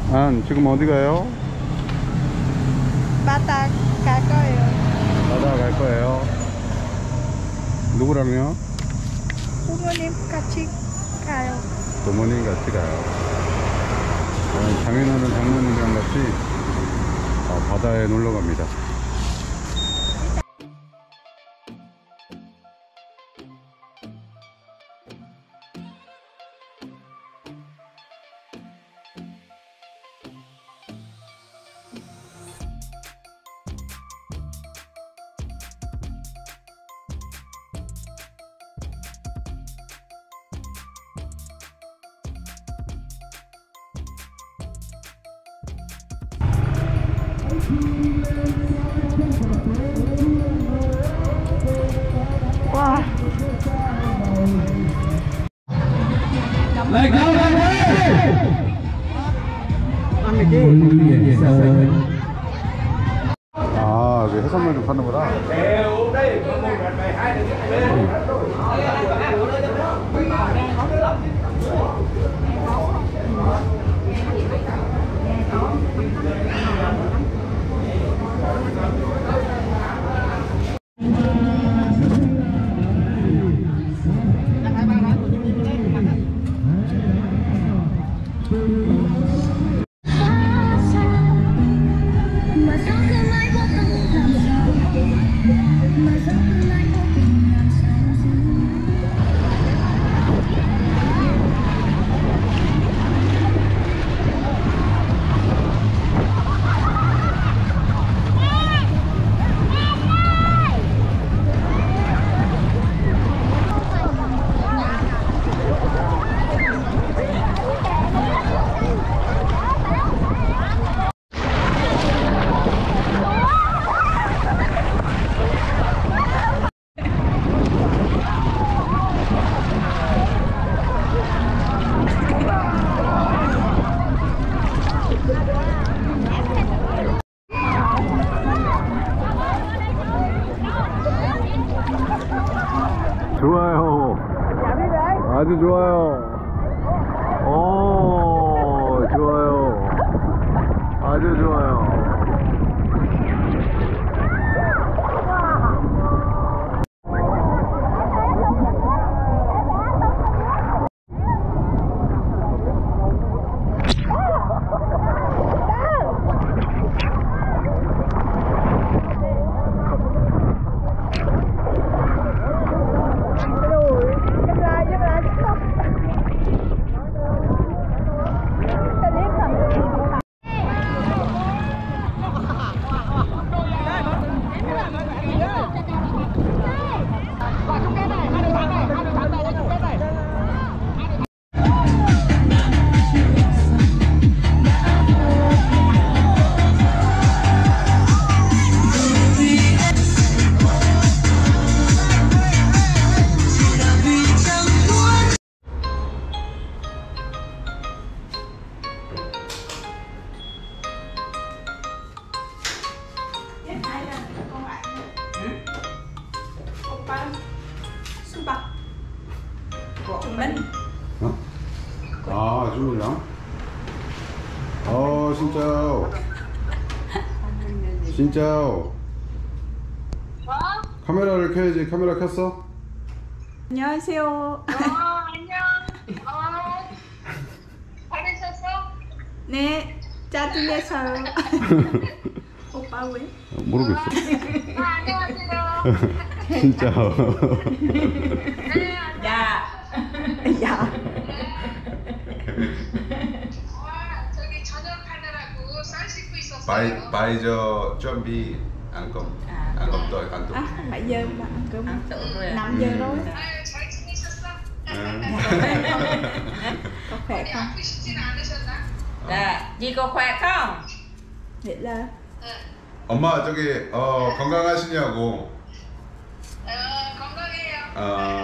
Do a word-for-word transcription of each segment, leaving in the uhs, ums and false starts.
안, 지금 어디 가요? 바다 갈 거예요. 바다 갈 거예요. 누구랑요? 부모님 같이 가요. 부모님 같이 가요. 어, 장인어른 장모님이랑 같이 어, 바다에 놀러 갑니다. 와. Let go, let go! 아, 여기 해산물 좀 파는구나. 좋아요. 아주 좋아요. 오, 좋아요. 아주 좋아요. 수박 của mình. 어? 아, 주물랑? 어, 진짜요. 진짜요. 카메라를 켜야지. 카메라 켰어? 안녕하세요. 어, 안녕. 어, 잘 있었어? 네, 짜증내서요. 오빠 왜? 모르겠어. 아, 안녕하세요. 진짜. 네, 야, 야. 와, 저기 저녁하느라고 쌀 씻고 있었어요. Bây, bây giờ chuẩn bị ăn cơm. Ăn cơm tối, ăn tối. À, bảy giờ mà ăn cơm. năm giờ rồi. 아유, 잘 지내셨어? Có khỏe 어디 không? 아프시진 않으셨나? Dạ, dì có khỏe không? Vậy là 응. 엄마, 저기, 어, 건강하시냐고. 어, 건강해요. 어.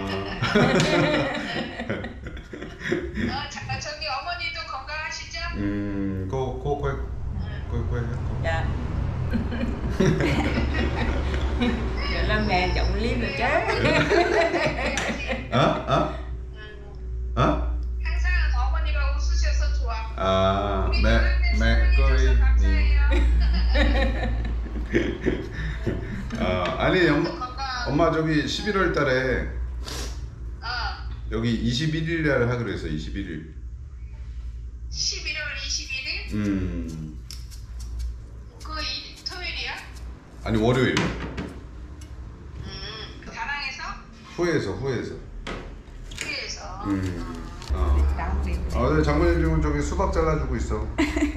어, 자, 저기 어머니도 건강하시죠? 음, cô, cô quay, quay, quay hết cô. Dạ. Giờ Lâm nè trọng liếm rồi chứ. 어? 어? 어? 항상 어머니가 웃으셔서 좋아. 아, 매, 매, 아니 엄마, 엄마 저기 십일월 달에 어, 여기 이십일 일날 하기로 했어. 이십일 일. 십일월 이십일일? 음. 그 이, 토요일이야? 아니 월요일. 음, 다낭에서? 후에서 후에서. 후에서. 음. 어. 아, 네, 장모님 지금 저기 수박 잘라주고 있어.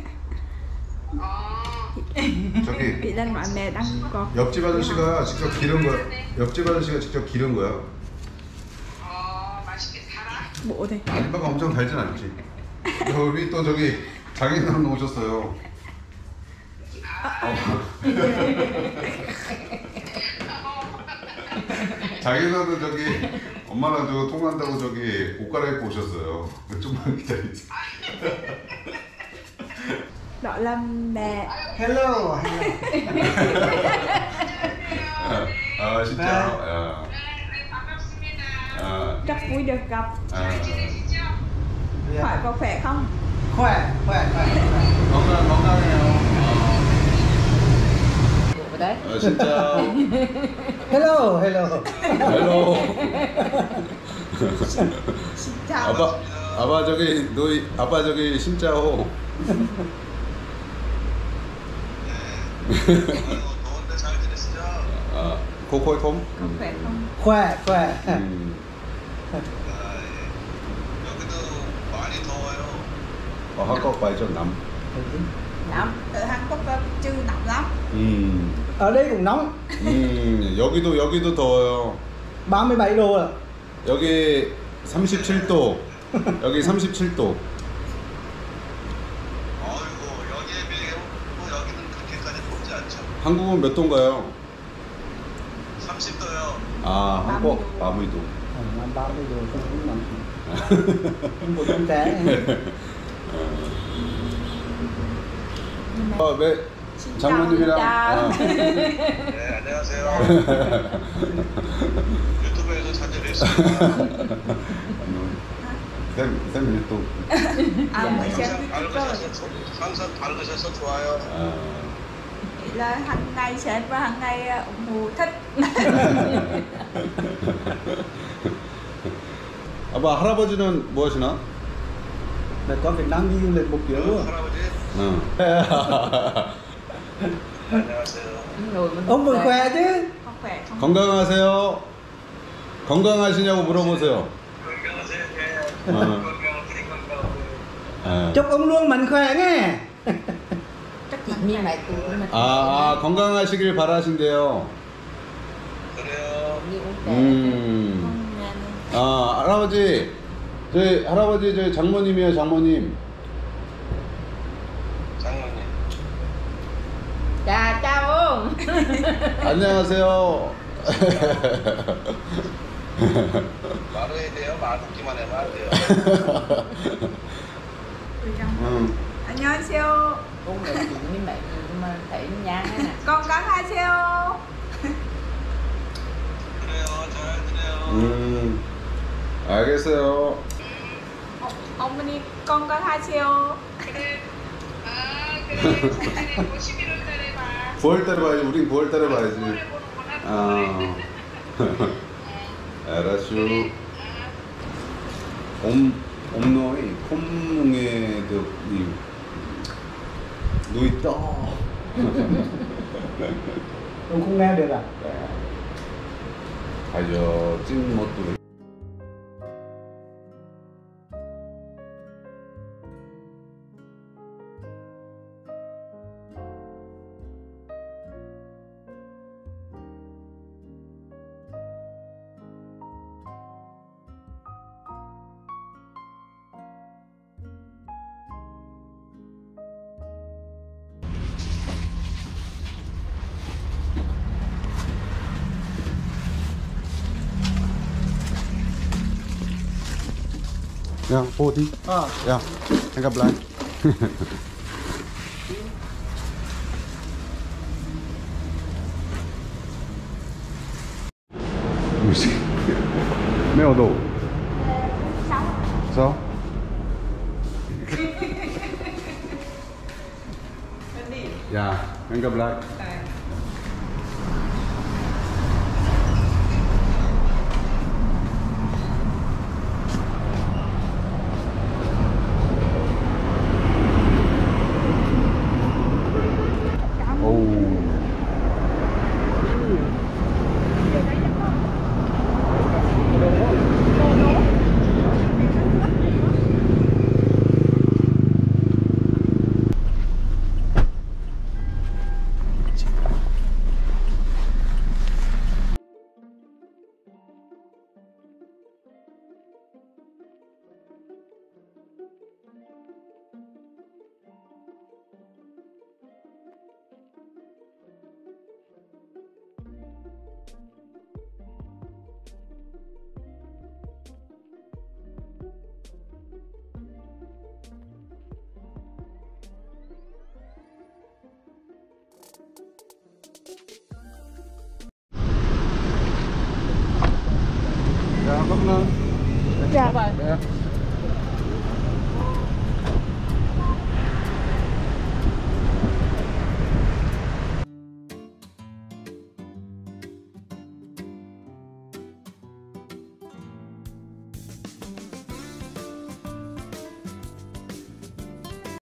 어, 저기 Chị lên gọi mẹ đăng con. 옆집 아저씨가 직접 기른 거야. 옆집 아저씨가 직접 기른 거야. 어, 맛있게 달아? Bộ thì. 아줌마가 엄청 달진 않지. 우리 또 저기 장인어른 오셨어요. 장인어른 저기 엄마랑 저 통화한다고 저기 옷 갈아입고 오셨어요. 좀만 기다리지. Gọi là mẹ. Hello, hello. 아 진짜. 야. 네, 네, 반갑습니다. 아, Rất vui được gặp. 아. 지내시죠? Hỏi có khỏe không? Khỏe, khỏe, khỏe. 건강 건강해요. Của đấy. 아 진짜. Hello, hello. 헬로. Xin chào. 아빠 아빠 저기 너희 아빠 저기 신짜오. 더운데 잘 지내시죠? 아 코코이 톰. Có khỏe không? Khỏe, khỏe. 음. 아, 예. 여기도 많이 더워요. 어 한국 발전 남. Nóng. Ở Hàn Quốc có chứ nóng lắm. 음. Ở đây cũng nóng. 음 여기도 여기도 더워요. ba mươi bảy độ ạ. 여기 삼십칠 도. 여기 삼십칠 도. 어이구, 여기에 비해 뭐 여기는 그렇게까지 덥지 않죠. 한국은 몇 도인가요? 삼십 도요. 아 한국 마무리도. Ờ, ba mươi độ không cũng nóng. Không có con trẻ. 어, 왜 장모님이랑 어. 네, 안녕하세요. 유튜브에서 자주 뵙습니다. 쌤, 쌤 또. À, mới xem 항상 YouTube. 밝으셔서, 항상 밝으셔서 좋아요. 아. Vậy là hàng ngày xem và hàng ngày uh, ủng hộ thích. 아빠 할아버지는 뭐 하시나? Mẹ con Việt Nam đi du lịch một chuyến luôn. 할아버지, 응. 안녕하세요. Người mình Ông vẫn về. khỏe chứ? Có khỏe không? 건강하세요. 건강하시냐고 물어보세요. 건강하세요. 예. 어. 건강하세요. 건강하세요. 아, Chúc ông luôn mạnh khỏe nghe. Chắc Chị chắn như là- mẹ của mình. 아, 아 건강하시길 바라신대요. 그래요. Như uống tè. 음. Con nhà này. 아 할아버지, 저희 할아버지 저희 장모님이에요 장모님. 장모님. Chà, chào ông. 안녕하세요. 말해야 돼요. 말 듣기만 하면 안 돼요. Tôi trong. 응. 안녕하세요. Uống là chị như mẹ nhưng mà thấy nhang á nè. 건강하세요. 그래요. 잘 지내요. 음. 알겠어요. 어, 어머니 건강하세요. 그래. 아, 그래. 잘 지내고 십일월 달에 봐. 구월 달에 봐야지. 우린 구월 달에 봐야지. 구월에 보는구나. 아. 구월에. 알았슈. 그래. 옴 옴노이 콤뭉에도 이 누이 떠. Ông không nghe được à? 아저 찐 것도. 야, 어디? Ờ. 야, 잠깐 블라이. Mèo đổ. Sao? 야, 잠깐 블라이. 원. Dạ. 네.